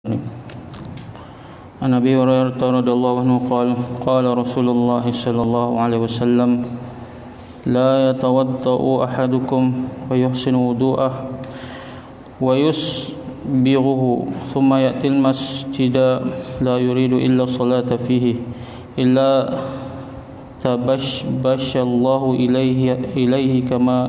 عن أبي هريرة رضي الله عنه قال رسول الله صلى الله عليه وسلم لا يتوضأ أحدكم ويحسن وضوءه ويسبغه ثم يأتي المسجد لا يريد إلا الصلاة فيه إلا تبشبش الله إليه كما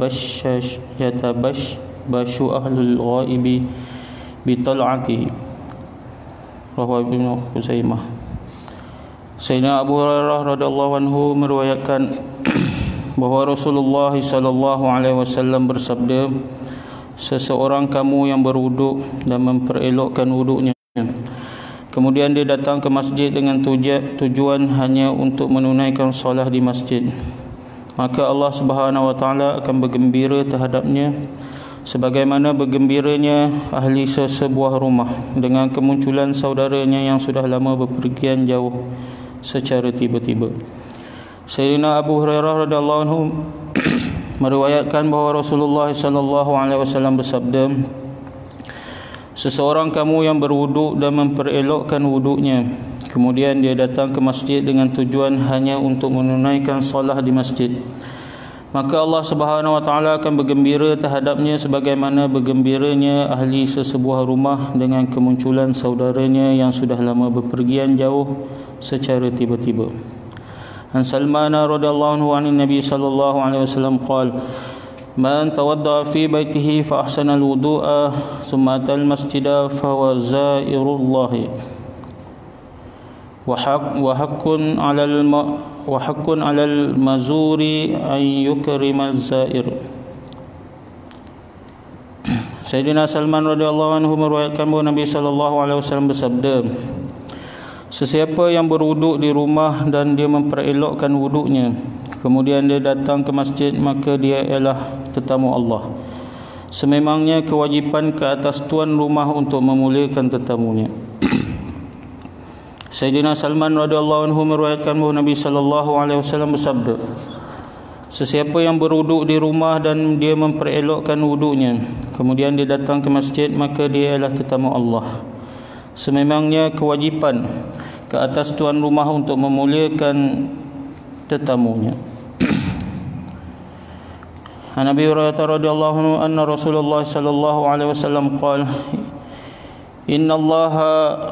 يتبشبش أهل الغائب bital'atihi. Rawahu Ibnu Khuzaimah. Sayyidina Abu Hurairah radhiyallahu anhu meriwayatkan bahwa Rasulullah sallallahu alaihi wasallam bersabda, seseorang kamu yang berwuduk dan memperelokkan wuduknya, kemudian dia datang ke masjid dengan tujuan hanya untuk menunaikan solat di masjid, maka Allah Subhanahu wa taala akan bergembira terhadapnya sebagaimana bergembiranya ahli sesebuah rumah dengan kemunculan saudaranya yang sudah lama berpergian jauh secara tiba-tiba. Sayyidina Abu Hurairah radhiyallahu anhu meriwayatkan bahawa Rasulullah sallallahu alaihi wasallam bersabda, seseorang kamu yang berwuduk dan memperelokkan wuduknya, kemudian dia datang ke masjid dengan tujuan hanya untuk menunaikan solat di masjid, maka Allah Subhanahu wa taala akan bergembira terhadapnya sebagaimana bergembiranya ahli sesebuah rumah dengan kemunculan saudaranya yang sudah lama berpergian jauh secara tiba-tiba. An Salman radhiyallahu anhu an Nabi sallallahu alaihi wasallam qala man tawadda fi baitihi fa ahsana al-wudu'a thumma atal masjida fa huwa zairullah wa haqqun 'alal mazuri an yukrima az-zair. Sayyidina Salman radhiyallahu anhu meriwayatkan bahawa Nabi sallallahu alaihi wasallam bersabda, sesiapa yang berwuduk di rumah dan dia memperelokkan wuduknya, kemudian dia datang ke masjid, maka dia ialah tetamu Allah. Sememangnya kewajipan ke atas tuan rumah untuk memuliakan tetamunya. Sayyidina Salman radhiyallahu anhu meriwayatkan bahawa Nabi sallallahu alaihi wasallam bersabda, sesiapa yang berwuduk di rumah dan dia memperelokkan wuduknya, kemudian dia datang ke masjid, maka dia ialah tetamu Allah. Sememangnya kewajipan ke atas tuan rumah untuk memuliakan tetamunya. An Abi Hurairah radhiyallahu anhu anna Rasulullah sallallahu alaihi wasallam qala innallaha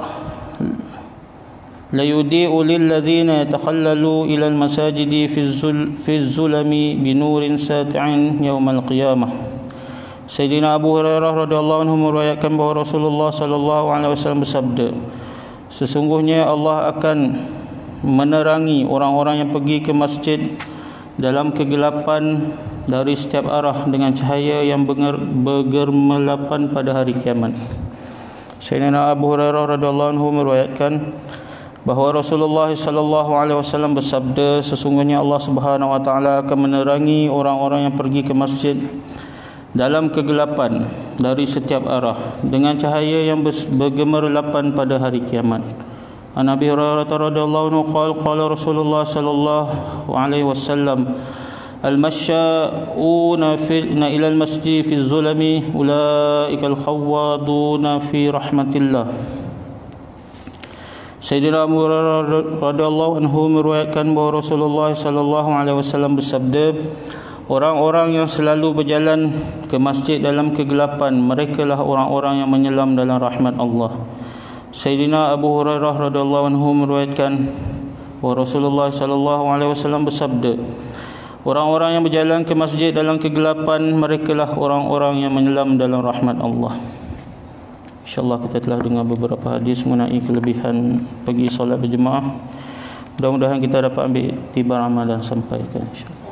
la yudi'u lil ladzina yatakhallalu ila al masajidi fi zulami bi nurin sati'in yaumal qiyamah. Sayyidina Abu Hurairah radhiyallahu anhu meriwayatkan bahawa Rasulullah sallallahu alaihi wasallam bersabda, sesungguhnya Allah akan menerangi orang-orang yang pergi ke masjid dalam kegelapan dari setiap arah dengan cahaya yang bergemerlapan pada hari kiamat. Sayyidina Abu Hurairah radhiyallahu anhu meriwayatkan bahawa Rasulullah sallallahu alaihi wasallam bersabda, sesungguhnya Allah Subhanahu wa taala akan menerangi orang-orang yang pergi ke masjid dalam kegelapan dari setiap arah dengan cahaya yang bergemerlapan pada hari kiamat. An Abi Hurairah radhiyallahu anhu qala Rasulullah sallallahu alaihi wasallam al-mashya'una ila al-masjid fi zulami ulaika al-khawwaduna fi rahmatillah. Sayyidina Abu Hurairah radhiyallahu anhu meriwayatkan bahawa Rasulullah sallallahu alaihi wasallam bersabda, orang-orang yang selalu berjalan ke masjid dalam kegelapan, merekalah orang-orang yang menyelam dalam rahmat Allah. Sayyidina Abu Hurairah radhiyallahu anhu meriwayatkan bahawa Rasulullah sallallahu alaihi wasallam bersabda, orang-orang yang berjalan ke masjid dalam kegelapan, merekalah orang-orang yang menyelam dalam rahmat Allah. InsyaAllah kita telah dengar beberapa hadis mengenai kelebihan pergi solat berjemaah. Mudah-mudahan kita dapat ambil iktibar amal dan sampaikan, insyaAllah.